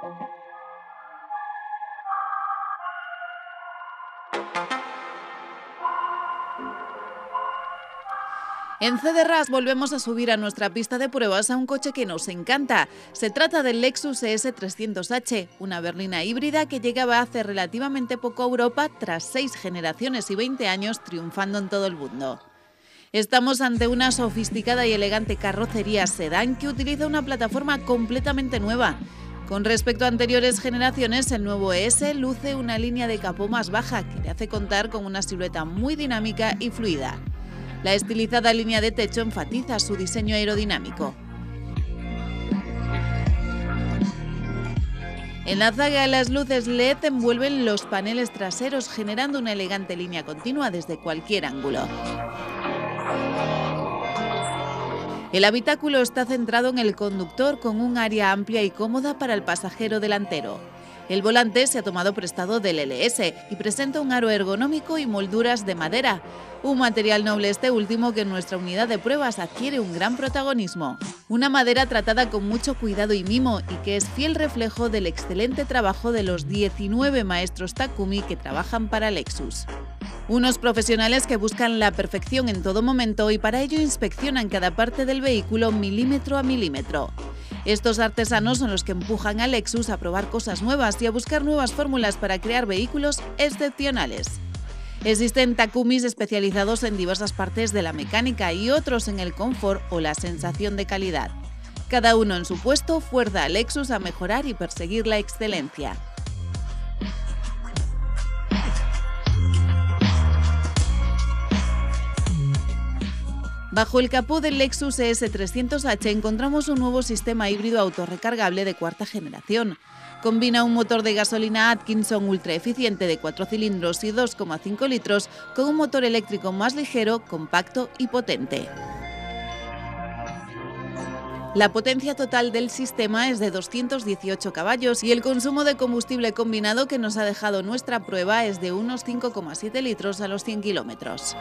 En CDRAS volvemos a subir a nuestra pista de pruebas a un coche que nos encanta. Se trata del Lexus ES300H, una berlina híbrida que llegaba hace relativamente poco a Europa tras 6 generaciones y 20 años triunfando en todo el mundo. Estamos ante una sofisticada y elegante carrocería sedán que utiliza una plataforma completamente nueva. Con respecto a anteriores generaciones, el nuevo ES luce una línea de capó más baja que le hace contar con una silueta muy dinámica y fluida. La estilizada línea de techo enfatiza su diseño aerodinámico. En la zaga, las luces LED envuelven los paneles traseros, generando una elegante línea continua desde cualquier ángulo. El habitáculo está centrado en el conductor, con un área amplia y cómoda para el pasajero delantero. El volante se ha tomado prestado del LS y presenta un aro ergonómico y molduras de madera, un material noble este último que en nuestra unidad de pruebas adquiere un gran protagonismo. Una madera tratada con mucho cuidado y mimo y que es fiel reflejo del excelente trabajo de los 19 maestros Takumi que trabajan para Lexus. Unos profesionales que buscan la perfección en todo momento y para ello inspeccionan cada parte del vehículo milímetro a milímetro. Estos artesanos son los que empujan a Lexus a probar cosas nuevas y a buscar nuevas fórmulas para crear vehículos excepcionales. Existen Takumis especializados en diversas partes de la mecánica y otros en el confort o la sensación de calidad. Cada uno en su puesto fuerza a Lexus a mejorar y perseguir la excelencia. Bajo el capó del Lexus ES300H encontramos un nuevo sistema híbrido autorrecargable de cuarta generación. Combina un motor de gasolina Atkinson ultra eficiente de 4 cilindros y 2,5 litros con un motor eléctrico más ligero, compacto y potente. La potencia total del sistema es de 218 caballos y el consumo de combustible combinado que nos ha dejado nuestra prueba es de unos 5,7 litros a los 100 kilómetros.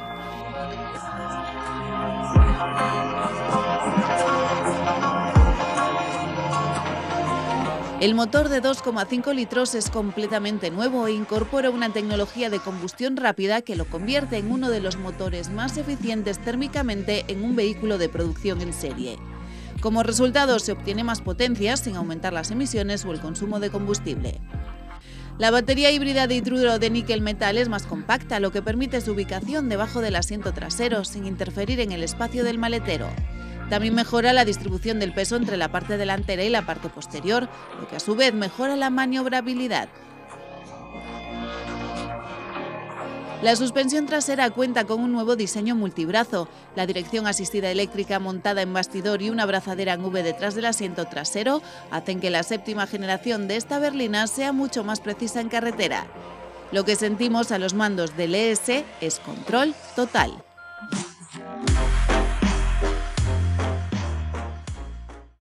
El motor de 2,5 litros es completamente nuevo e incorpora una tecnología de combustión rápida que lo convierte en uno de los motores más eficientes térmicamente en un vehículo de producción en serie. Como resultado, se obtiene más potencia sin aumentar las emisiones o el consumo de combustible. La batería híbrida de hidruro de níquel metal es más compacta, lo que permite su ubicación debajo del asiento trasero sin interferir en el espacio del maletero. También mejora la distribución del peso entre la parte delantera y la parte posterior, lo que a su vez mejora la maniobrabilidad. La suspensión trasera cuenta con un nuevo diseño multibrazo, la dirección asistida eléctrica montada en bastidor y una abrazadera en V detrás del asiento trasero hacen que la séptima generación de esta berlina sea mucho más precisa en carretera. Lo que sentimos a los mandos del ES es control total.